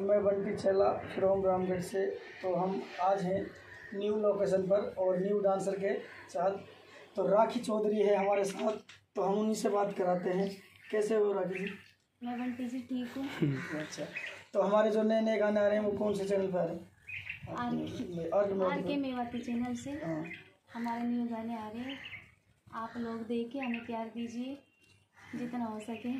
मैं बंटी चेला फ्रॉम रामगढ़ से। तो हम आज हैं न्यू लोकेशन पर और न्यू डांसर के साथ। तो राखी चौधरी है हमारे साथ, तो हम उन्हीं से बात कराते हैं। कैसे हो राखी जी? मैं बंटी जी ठीक हूँ। अच्छा, तो हमारे जो नए नए गाने आ रहे हैं वो कौन से चैनल पर आ रहे हैं? आर के मेवाती चैनल से हमारे न्यू गाने आ रहे हैं। आप लोग देख के हमें प्यार दीजिए जितना हो सके।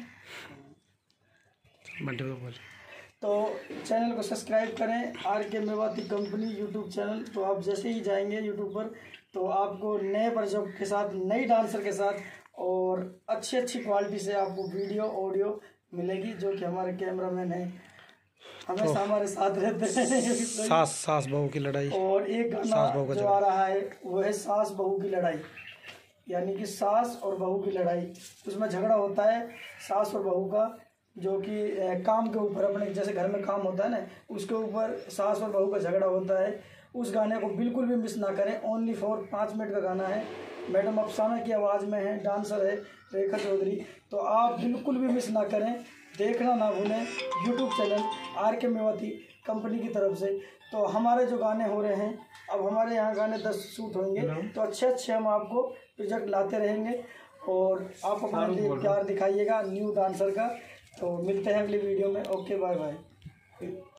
तो चैनल को सब्सक्राइब करें, आर के मेवाती कंपनी यूट्यूब चैनल। तो आप जैसे ही जाएंगे यूट्यूब पर तो आपको नए प्रोजेक्ट के साथ, नई डांसर के साथ और अच्छी क्वालिटी से आपको वीडियो ऑडियो मिलेगी, जो कि हमारे कैमरामैन हैं हमेशा हमारे साथ रहते हैं। सास बहू की लड़ाई। और एक गाना जो आ रहा है वो है सास बहू की लड़ाई, यानी कि सास और बहू की लड़ाई। उसमें झगड़ा होता है सास और बहू का, जो कि काम के ऊपर, अपने जैसे घर में काम होता है ना, उसके ऊपर सास और बहू का झगड़ा होता है। उस गाने को बिल्कुल भी मिस ना करें। ओनली फॉर 5 मिनट का गाना है। मैडम अफसाना की आवाज़ में है, डांसर है रेखा चौधरी। तो आप बिल्कुल भी मिस ना करें, देखना ना भूलें यूट्यूब चैनल आर के मेवाती कंपनी की तरफ से। तो हमारे जो गाने हो रहे हैं, अब हमारे यहाँ गाने 10 शूट होंगे, तो अच्छे हम आपको प्रोजेक्ट लाते रहेंगे और आप अपना प्यार दिखाइएगा न्यू डांसर का। तो मिलते हैं अगली वीडियो में। Okay, bye bye.